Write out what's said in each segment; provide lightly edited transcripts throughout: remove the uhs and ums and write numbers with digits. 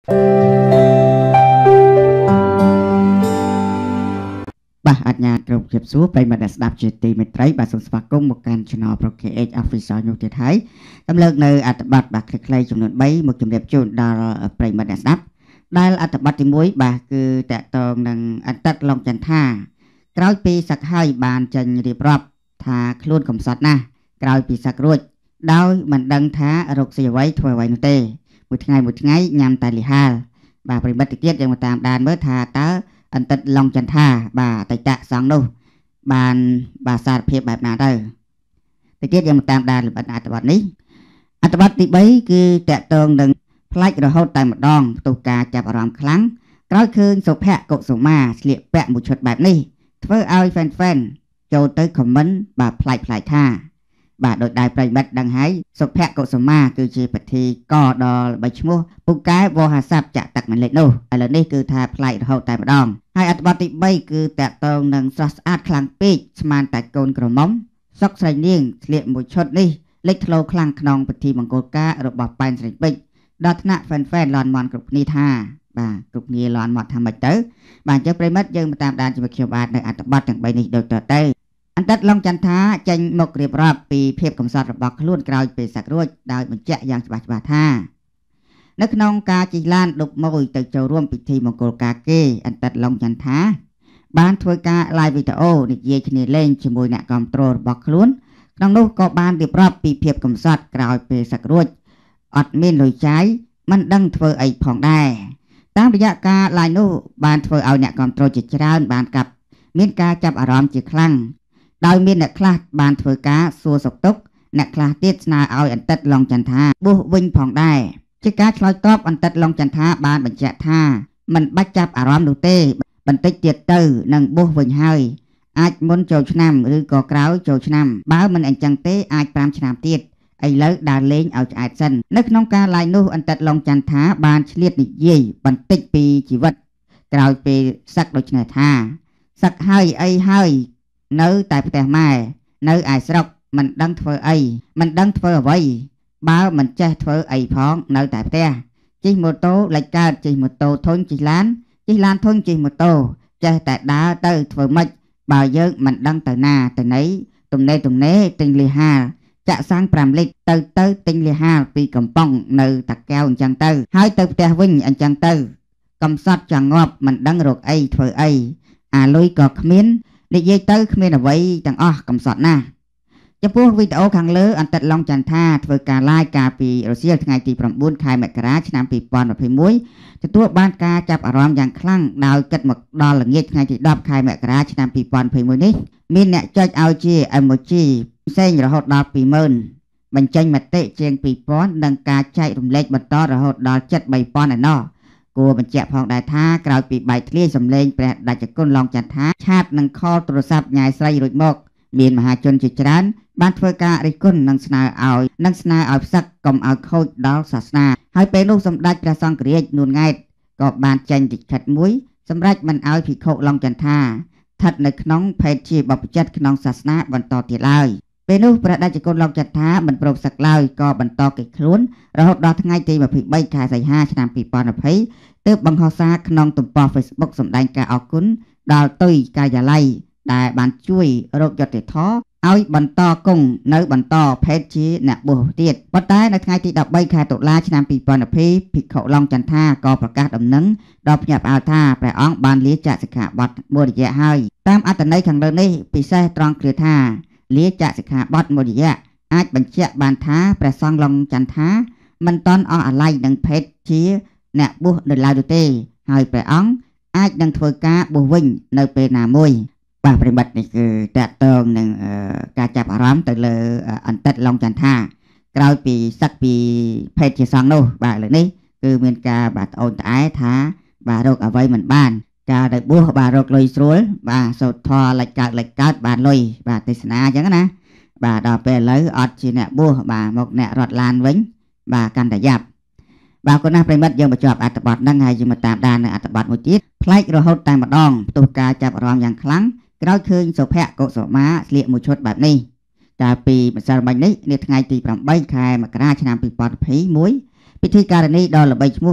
បាទអញ្ញាគ្រប់ជិបសួរប្រិមត្តអ្នកស្ដាប់ជាទីមេត្រីបាទសូមស្វាគមន៍មកកាន់ Channel Pro KH Official នោះទៀតហើយតម្លើកនៅអត្ថបទបាទខ្លីៗចំនួន3មកជម្រាបជូនដល់ប្រិមត្តអ្នកស្ដាប់ដែលអត្ថបទទី1បាទគឺតកតងនឹងអតីតឡុងចន្ទថាក្រោយពីសឹកហើយបានចេញរៀបរាប់ថាខ្លួនកំសត់ណាស់ក្រោយពីសឹករួចដោយមិនដឹងថារកស៊ីអ្វីធ្វើអ្វីនោះទេមួយថ្ងៃញ៉ាំតែលីហាលបាទប្រិមត្តទៀតយើងមកតាមដានមើលថាតើអន្តិតឡុងចន្ទថាបាទអតីតសង្ឃនោះបានបាទសារភាពបែបណាទៅទៀតយើងមកតាមដានលម្អិតអត្ថបទនេះអត្ថបទទី3គឺតកតងនឹងផ្លាច់រហូតតែម្ដងផ្ទុះការចាប់អារម្មណ៍ខ្លាំងក្រោយឃើញសុភ័ក្រកុសុមាស្លៀកពាក់មួយឈុតបែបនេះធ្វើឲ្យហ្វេនចូលទៅខមមិនបាទផ្លាច់ថាបាទដោយដែរប្រិមិត្តដឹងហើយសុភ័ក្រកុសុមាគឺជាពិធីកដល់ល្បីឈ្មោះពូកែវោហាស័ព្ទចាក់ទឹកមិនលេចនោះឥឡូវនេះគឺថាផ្លាច់រហូតតែម្ដងហើយអត្ថបទទី3គឺតកតងនឹងស្រស់ស្អាតខ្លាំងពេកស្មានតែកូនក្រមុំសុកស្រីនាងស្លៀកមួយឈុតនេះលេចធ្លោខ្លាំងក្នុងពិធីមង្គលការរបស់ប៉ែនស្រីពេជ្រដល់ថ្នាក់ហ្វេនលាន់មាន់គ្រប់គ្នាថាបាទគ្រប់គ្នាលាន់មាត់ថាម៉េចទៅបាទអញ្ចឹងប្រិមិត្តយើងមកតាមដានជាមួយខ្ញុំបាទនៅអត្ថបទទាំង3នេះដូចតទៅអន្តិតឡុងចន្ទថាចេញមករៀបរាប់ពីភាពកំសត់របស់ខ្លួនក្រោយពេលសឹករួចដោយបញ្ជាក់យ៉ាងច្បាស់ថានៅក្នុងការជិះឡានឌុបមួយទៅចូលរួមពិធីមង្គលការគេអន្តិតឡុងចន្ទថាបានធ្វើការ live វីដេអូនិយាយគ្នាលេងជាមួយអ្នកគាំទ្ររបស់ខ្លួនក្នុងនោះក៏បានរៀបរាប់ពីភាពកំសត់ក្រោយពេលសឹករួចអត់មានលុយចាយមិនដឹងធ្វើអីផងដែរតាមរយៈការ live នោះបានធ្វើឲ្យអ្នកគាំទ្រជាច្រើនបានកាប់មានការចាប់អារម្មណ៍ជាខ្លាំងដោយមានអ្នកខ្លះបានធ្វើការសួរសុខទុក្ខអ្នកខ្លះទៀតស្នើឲ្យអន្តិតឡុងចន្ទថាបួសវិញផងដែរជាការឆ្លើយតបអន្តិតឡុងចន្ទថាបានបញ្ជាក់ថាមិនបាច់ចាប់អារម្មណ៍នោះទេបន្តិចទៀតទៅនឹងបួសវិញហើយអាចមុនចូលឆ្នាំឬក៏ក្រោយចូលឆ្នាំបើមិនអញ្ចឹងទេអាច5ឆ្នាំទៀតឥឡូវដើរលេងឲ្យឆ្អែតសិននៅក្នុងការ live នោះអន្តិតឡុងចន្ទថាបានឆ្លៀតនិយាយបន្តិចពីជីវិតក្រោយពេលសឹកដូចនេះថាសឹកហើយអីហើយនៅតែផ្ទះម៉ែនៅឯស្រុកមិនដឹងធ្វើអីមិនដឹងធ្វើអ្វីបើមិនចេះធ្វើអីផងនៅតែផ្ទះជិះម៉ូតូលិចកើតជិះម៉ូតូធុញជិះឡានធុញជិះម៉ូតូចេះតែដើរទៅធ្វើម៉េចបើយើងមិនដឹងទៅណាទៅណីទំនេរទិញលីហាលចាក់សាំង5លីត្រទៅទិញលីហាលពីកំប៉ុងនៅតាកែវអញ្ចឹងទៅហើយទៅផ្ទះវិញអញ្ចឹងទៅកំសត់ចង្ងប់មិនដឹងរកអីធ្វើអីអាលុយក៏គ្មាននិយាយទៅគ្មានអ្វីទាំងអស់កំសត់ណាស់ចំពោះវីដេអូខាងលើអន្តិតឡុងចន្ទថាធ្វើការ live កាលពីរសៀលថ្ងៃទី9ខែមករាឆ្នាំ2021ទទួលបានការចាប់អារម្មណ៍យ៉ាងខ្លាំងដោយគិតមកដល់ល្ងាចថ្ងៃទី10ខែមករាឆ្នាំ2021នេះមានអ្នកចុចឲ្យជា emoji ផ្សេងរហូតដល់ 20000 បញ្ចេញមតិជាង 2000 និងការចែករំលែកបន្តរហូតដល់ជិត 3000 ឯណោះគួរបញ្ជាក់ផងដែរថាក្រោយពីបែកធ្លាយសម្លេងព្រះតេជគុណឡុងចន្ទថាឆាតនឹងខលទូរស័ព្ទញ៉ាយស្រីរួចមកមានមហាជនជាច្រើនបានធ្វើការរិះគន់និងស្នើឲ្យផ្សឹកកុំឲ្យខូចដល់សាសនាហើយពេលនោះសម្ដេចព្រះសង្ឃរាជនួនង៉ែតក៏បានចេញលិខិតមួយសម្រាប់មិនឲ្យភិក្ខុឡុងចន្ទថាស្ថិតនៅក្នុងភេទជាបព្វជិតក្នុងសាសនាបន្តទៀតឡើយពេលនោះព្រះតេជគុណឡុងចន្ទថាមិនព្រមសឹកឡើយក៏បន្តកិច្ចខ្លួនរហូតដល់ថ្ងៃទី23ខែសីហាឆ្នាំ2020ទើបបង្ហោះសារក្នុងទំព័រ Facebook សម្ដែងការអរគុណដល់ទុយកាយាល័យដែលបានជួយរកយុត្តិធម៌ឲ្យបន្តគង់នៅបន្តភេទជាអ្នកបួសទៀតប៉ុន្តែនៅថ្ងៃទី13ខែតុលាឆ្នាំ2020ភិក្ខុឡុងចន្ទថាក៏ប្រកាសដំណឹងដល់ភ្ញាក់ផ្អើលថាព្រះអង្គបានលាចាកសិក្ខាបទមួយរយៈហើយតាមអត្ថន័យខាងលើនេះពិសេសត្រង់គ្រាថាលាចាកសិក្ខាបទមួយរយៈអាចបញ្ជាក់បានថាព្រះសង្ឃឡុងចន្ទថាមិនតន់អស់អាល័យនឹងភេទជាអ្នកបួសនៅឡើយនោះទេហើយព្រះអង្គអាចនឹងធ្វើការបួសវិញនៅពេលណាមួយបាទប្រិមិត្តនេះគឺតកតងនឹងការចាប់អារម្មណ៍ទៅលើអន្តិតឡុងចន្ទថាក្រោយពីសឹកពីភេទជាសង្ឃនោះបាទលើនេះគឺមានការបាទត្អូញត្អែថាបាទរកអ្វីមិនបានការទៅបួសបាទរកលុយស្រួលបាទសូត្រធម៌លិចកើតបានលុយបាទទេសនាអញ្ចឹងណាបាទដល់ពេលឥឡូវអត់ជាអ្នកបួសបាទមកអ្នករត់ឡានវិញបាទកាន់តែយ៉ាប់បាទគុណណាស់ប្រិមិត្តយើងបញ្ចប់អត្ថបទហ្នឹងហើយយើងមកតាមដាននៅអត្ថបទមួយទៀតផ្លែករហូតតែម្ដងផ្ទុះការចាប់អារម្មណ៍យ៉ាងខ្លាំងក្រោយឃើញសុភ័ក្រកុសុមាស្លៀកមួយឈុតបែបនេះកាលពីម្សិលមិញនេះនាថ្ងៃទី8ខែមករាឆ្នាំ2021ពិធីការនីដ៏ល្បីឈ្មោះ គឺ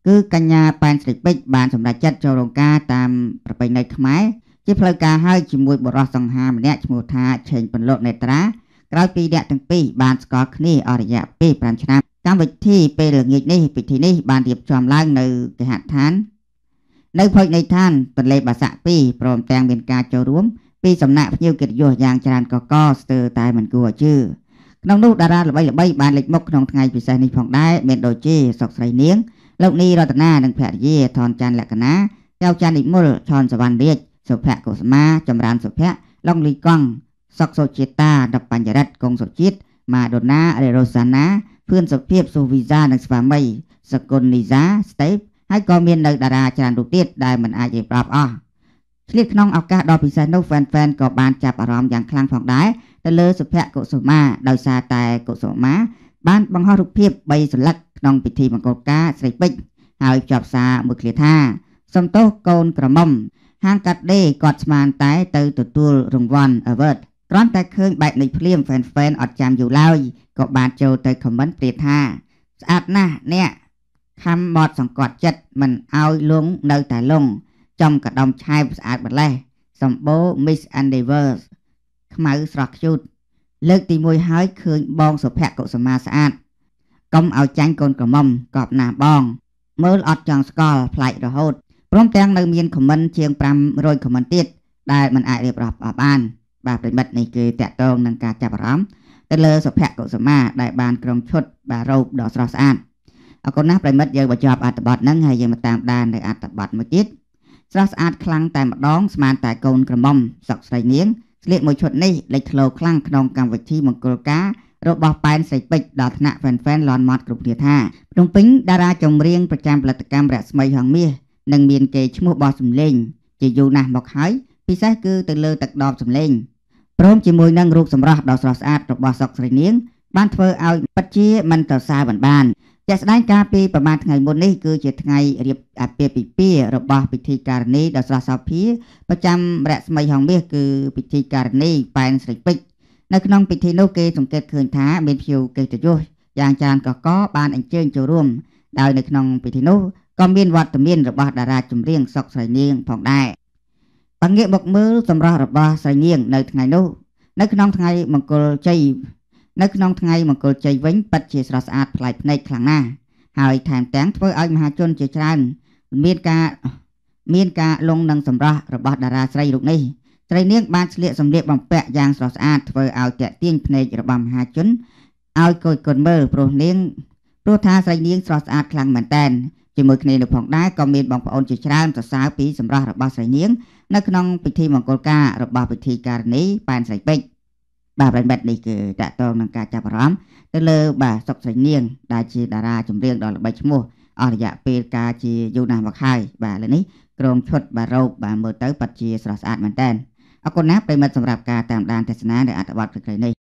គឺកញ្ញាប៉ែនស្រីពេជ្របានសម្រេចចិត្តចូលរោងការតាមប្រពៃណីខ្មែរជាផ្លូវការហើយជាមួយបុរសសង្ហាម្នាក់ឈ្មោះថាឆេងពន្លកនេត្រាក្រោយពីអ្នកទាំងពីរបានស្គាល់គ្នាអស់រយៈពេល5ឆ្នាំកម្មវិធីពេលល្ងាចនេះពិធីនេះបានរៀបចំឡើងនៅគេហដ្ឋាននៅភោជនីយដ្ឋានទន្លេបាសាក់2ព្រមទាំងមានការចូលរួមពីសំណាក់ភ្ញៀវកិត្តិយសយ៉ាងច្រើនកកស្ទើរតែមិនគួរឲ្យជឿក្នុងនោះតារាល្បីៗបានលេចមុខក្នុងថ្ងៃពិសេសនេះផងដែរមានដូចជាសុកស្រីនាងលោកនីរតនានិងភរិយាថនច័ន្ទលក្ខណាកៅច័ន្ទនិមលឆនសវណ្ណរាជសុភ័ក្រកុសុមាចម្រើនសុភ័ក្រឡុងលីកង់សុកសុជាតាដប់បញ្ញរិទ្ធកុងសុជាតិម៉ាដូណារេរ៉ូសាណាភឿនសុភាពសុវីសានិងស្វាមីសកុននីសាស្តេបហើយក៏មាននៅតារាច្រើនរូបទៀតដែលមិនអាចរៀបរាប់អស់ឆ្លៀតក្នុងឱកាសដ៏ពិសេសនោះហ្វេនក៏បានចាប់អារម្មណ៍យ៉ាងខ្លាំងផងដែរទៅលើសុភ័ក្រកុសុមាដោយសារតែកុសុមាបានបង្ហោះរូបភាព3សន្លឹកក្នុងពិធីមង្គលការស្រីពេជ្រហើយភ្ជាប់សារមួយឃ្លាថាសំទោសកូនក្រមុំហាងកាត់ដេរគាត់ស្មានតែទៅទទួលរង្វាន់ Award គ្រាន់តែឃើញបែបនេះភ្លាមហ្វេនអត់ចាំយូរឡើយក៏បានចូលទៅខមមិនព្រាបថាស្អាតណាស់អ្នកខំបត់សង្កត់ចិត្តមិនឲ្យលងនៅតែលងចំកដំឆែបស្អាតម្លេះសម្បូរ Miss Universe ខ្មៅស្រស់ខ្ជូតលើកទី1ហើយឃើញបងសុភ័ក្រកុសុមាស្អាតកុំឲ្យចាញ់កូនក្រមុំកប់ណាស់បងមើលអត់ចង់ស្គាល់ប្លែករហូតព្រមទាំងនៅមានខមមិនជាង500ខមមិនទៀតដែលមិនអាចរៀបរាប់អស់បានបាទប្រិមិត្តនេះគឺតកតងនឹងការចាប់អារម្មណ៍ទៅលើសុភ័ក្រកុសុមាដែលបានក្រុងឈុតបាទរ៉ូបដ៏ស្រស់ស្អាតអរគុណណាស់ប្រិមិត្តយើងបញ្ចប់អត្ថបទហ្នឹងហើយយើងមកតាមដាននៅអត្ថបទមួយទៀតស្រស់ស្អាតខ្លាំងតែម្ដងស្មានតែកូនក្រមុំសុកស្រីនាងស្លៀកមួយឈុតនេះលេចធ្លោខ្លាំងក្នុងកម្មវិធីមង្គលការរបស់ប៉ែនស្រីពេជ្រដល់ថ្នាក់ហ្វេនលន់ម៉ត់គ្រប់គ្នាថាភ្នំពេញតារាចម្រៀងប្រចាំផលិតកម្មរស្មីហងមាសនិងមានគេឈ្មោះបោះសំលេងជាយូរណាស់មកហើយពិសេសគឺទៅលើទឹកដបសំលេងព្រមជាមួយនឹងរូបសម្រស់ដ៏ស្រស់ស្អាតរបស់សុកស្រីនាងបានធ្វើឲ្យពិតជាមិនទៅសារបានជាក់ស្ដែងការពីប្រហែលថ្ងៃមុននេះគឺជាថ្ងៃរៀបអាពាហ៍ពិពាហ៍របស់ពិធីការនីដ៏ស្រស់សោភាប្រចាំរស្មីហងមាសគឺពិធីការនីប៉ែនស្រីពេជ្រនៅក្នុងពិធីនោះគេសង្កេតឃើញថាមានភ្ញៀវកិត្តិយសយ៉ាងច្រើនកកបានអញ្ជើញចូលរួមដោយនៅក្នុងពិធីនោះក៏មានវត្តមានរបស់តារាចម្រៀងសុកស្រីនាងផងដែរបើងាកមកមើលសម្រស់របស់ស្រីនាងនៅថ្ងៃនោះនៅក្នុងថ្ងៃមង្គលជ័យវិញពិតជាស្រស់ស្អាតប្លែកភ្នែកខ្លាំងណាស់ហើយថែមទាំងធ្វើឲ្យមហាជនជាច្រើនមានការលងនឹងសម្រស់របស់តារាស្រីរូបនេះស្រីនាងបានស្លៀកសម្លៀកបំពាក់យ៉ាងស្រស់ស្អាតធ្វើឲ្យទាក់ទាញភ្នែករបស់មហាជនឲ្យគយគន់មើលព្រោះថាស្រីនាងស្រស់ស្អាតខ្លាំងមែនតែនជាមួយគ្នានោះផងដែរក៏មានបងប្អូនជាច្រើនសរសើរពីសម្រស់របស់ស្រីនាងនៅក្នុងពិធីមង្គលការរបស់ពិធីការនីប៉ែនស្រីពេជ្របាទប្រិមិត្តនេះគឺតកតងនឹងការចាប់អារម្មណ៍ទៅលើបាទសុកស្រីនាងដែលជាតារាចម្រៀងដ៏ល្បីឈ្មោះអស់រយៈពេលការជាយូរណាស់មកហើយបាទឥឡូវនេះក្រុមឈុតបាទរ៉ូបបាទមើលទៅពិតជាស្រស់ស្អាតមែនតើអរគុណណាស់ប្រិមិត្តសម្រាប់ការតាមដានទស្សនានៅអត្ថបទខ្លីៗនេះ